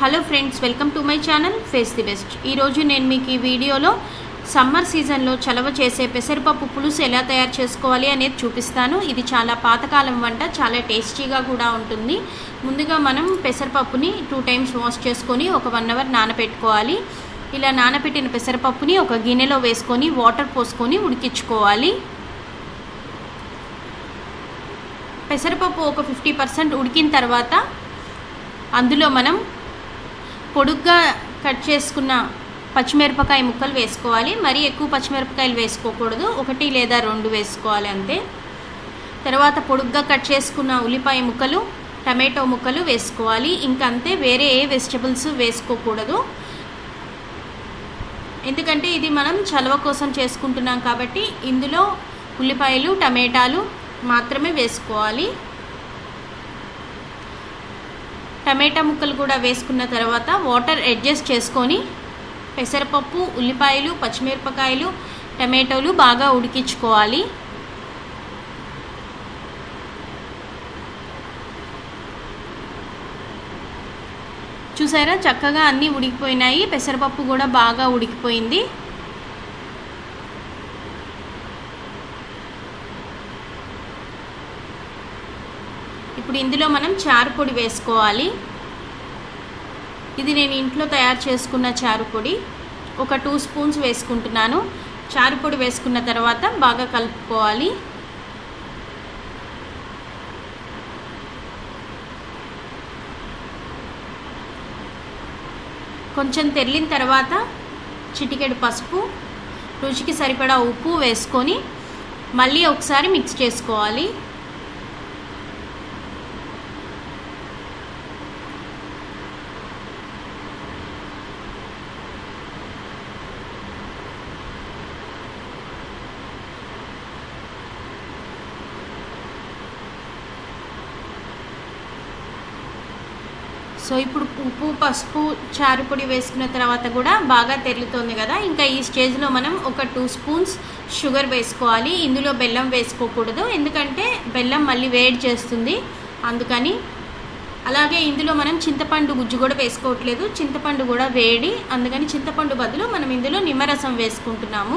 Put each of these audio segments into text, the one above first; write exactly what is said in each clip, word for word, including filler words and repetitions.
Hello friends, welcome to my channel face the best. ఈరోజు నేను మీకు ఈ వీడియోలో సమ్మర్ సీజన్లో చలవ చేసే పెసరపప్పు పులుసు ఎలా తయారు చేసుకోవాలి అనేది చూపిస్తాను. ఇది చాలా పాతకాలం వంట, చాలా టేస్టీగా కూడా ఉంటుంది. ముందుగా మనం పెసరపప్పుని టూ టైమ్స్ వాష్ చేసుకొని ఒక వన్ అవర్ నానబెట్టుకోవాలి. ఇలా నానబెట్టిన పెసరపప్పుని ఒక గిన్నెలో వేసుకొని వాటర్ పోసుకొని ఉడికించుకోవాలి. పెసరపప్పు ఒక ఫిఫ్టీ పర్సెంట్ ఉడికిన తర్వాత అందులో మనం పొడుగ్గా కట్ చేసుకున్న పచ్చిమిరపకాయ ముక్కలు వేసుకోవాలి. మరీ ఎక్కువ పచ్చిమిరపకాయలు వేసుకోకూడదు, ఒకటి లేదా రెండు వేసుకోవాలి అంతే. తర్వాత పొడుగ్గా కట్ చేసుకున్న ఉల్లిపాయ ముక్కలు, టమాటో ముక్కలు వేసుకోవాలి. ఇంకంతే, వేరే ఏ వెజిటబుల్స్ వేసుకోకూడదు. ఎందుకంటే ఇది మనం చలవ కోసం చేసుకుంటున్నాం కాబట్టి ఇందులో ఉల్లిపాయలు టమాటాలు మాత్రమే వేసుకోవాలి. టమాటా ముక్కలు కూడా వేసుకున్న తర్వాత వాటర్ అడ్జస్ట్ చేసుకొని పెసరపప్పు, ఉల్లిపాయలు, పచ్చిమిరపకాయలు, టమాటోలు బాగా ఉడికించుకోవాలి. చూసారా, చక్కగా అన్నీ ఉడికిపోయినాయి. పెసరపప్పు కూడా బాగా ఉడికిపోయింది. ఇప్పుడు ఇందులో మనం చారు పొడి వేసుకోవాలి. ఇది నేను ఇంట్లో తయారు చేసుకున్న చారు పొడి, ఒక టూ స్పూన్స్ వేసుకుంటున్నాను. చారు పొడి వేసుకున్న తర్వాత బాగా కలుపుకోవాలి. కొంచెం తెరిలిన తర్వాత చిటికెడు పసుపు, రుచికి సరిపడా ఉప్పు వేసుకొని మళ్ళీ ఒకసారి మిక్స్ చేసుకోవాలి. సో ఇప్పుడు ఉప్పు, పసుపు, చారు పొడి వేసుకున్న తర్వాత కూడా బాగా తెరులుతుంది కదా. ఇంకా ఈ స్టేజ్లో మనం ఒక టూ స్పూన్స్ షుగర్ వేసుకోవాలి. ఇందులో బెల్లం వేసుకోకూడదు, ఎందుకంటే బెల్లం మళ్ళీ వేడి చేస్తుంది అందుకని. అలాగే ఇందులో మనం చింతపండు గుజ్జు కూడా వేసుకోవట్లేదు, చింతపండు కూడా వేడి, అందుకని చింతపండు బదులు మనం ఇందులో నిమ్మరసం వేసుకుంటున్నాము.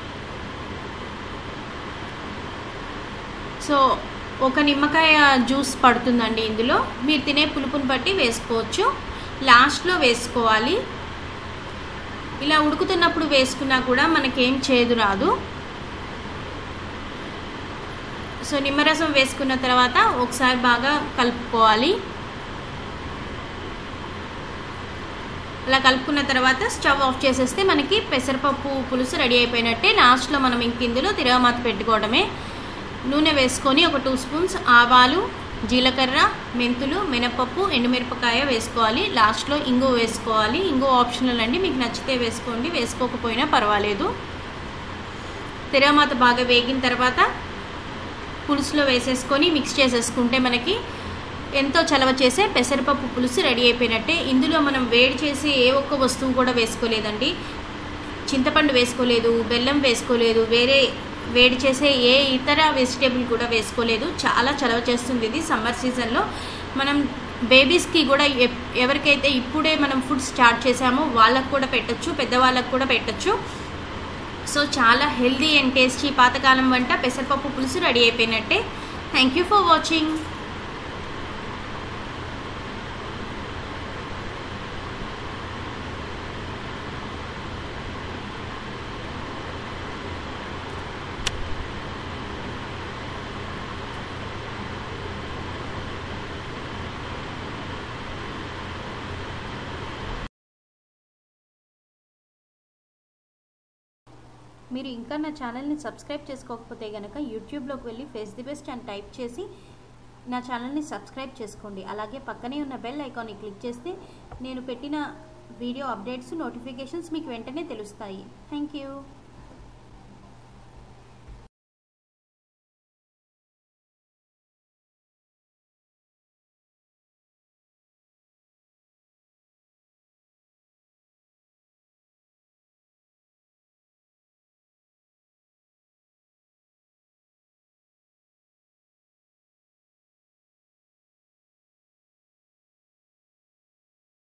సో ఒక నిమ్మకాయ జ్యూస్ పడుతుందండి ఇందులో. మీరు తినే పులుపుని బట్టి వేసుకోవచ్చు. లాస్ట్లో వేసుకోవాలి. ఇలా ఉడుకుతున్నప్పుడు వేసుకున్నా కూడా మనకేం చేదు రాదు. సో నిమ్మరసం వేసుకున్న తర్వాత ఒకసారి బాగా కలుపుకోవాలి. అలా కలుపుకున్న తర్వాత స్టవ్ ఆఫ్ చేసేస్తే మనకి పెసరపప్పు పులుసు రెడీ అయిపోయినట్టే. లాస్ట్లో మనం ఇంక ఇందులో తిరగమాత పెట్టుకోవడమే. నూనె వేసుకొని ఒక టూ స్పూన్స్ ఆవాలు, జీలకర్ర, మెంతులు, మినపప్పు, ఎండుమిరపకాయ వేసుకోవాలి. లాస్ట్లో ఇంగువ వేసుకోవాలి. ఇంగువ ఆప్షనల్ అండి, మీకు నచ్చితే వేసుకోండి, వేసుకోకపోయినా పర్వాలేదు. తిరగమాత బాగా వేగిన తర్వాత పులుసులో వేసేసుకొని మిక్స్ చేసేసుకుంటే మనకి ఎంతో చలవ చేసే పెసరపప్పు పులుసు రెడీ అయిపోయినట్టే. ఇందులో మనం వేడి చేసి ఏ ఒక్క వస్తువు కూడా వేసుకోలేదండి. చింతపండు వేసుకోలేదు, బెల్లం వేసుకోలేదు, వేరే వేడి చేసే ఏ ఇతర వెజిటేబుల్ కూడా వేసుకోలేదు. చాలా చలవ చేస్తుంది ఇది సమ్మర్ సీజన్లో. మనం బేబీస్కి కూడా ఎవరికైతే ఇప్పుడే మనం ఫుడ్ స్టార్ట్ చేసామో వాళ్ళకు కూడా పెట్టచ్చు, పెద్దవాళ్ళకు కూడా పెట్టచ్చు. సో చాలా హెల్దీ అండ్ టేస్టీ పాతకాలం వంట పెసరపప్పు పులుసు రెడీ అయిపోయినట్టే. Thank you for watching. మీరు ఇంకా నా ఛానల్ని సబ్స్క్రైబ్ చేసుకోకపోతే కనుక యూట్యూబ్లోకి వెళ్ళి ఫేస్ ది బెస్ట్ అని టైప్ చేసి నా ఛానల్ని సబ్స్క్రైబ్ చేసుకోండి. అలాగే పక్కనే ఉన్న బెల్ ఐకాన్ని క్లిక్ చేస్తే నేను పెట్టిన వీడియో అప్డేట్స్, నోటిఫికేషన్స్ మీకు వెంటనే తెలుస్తాయి. Thank you.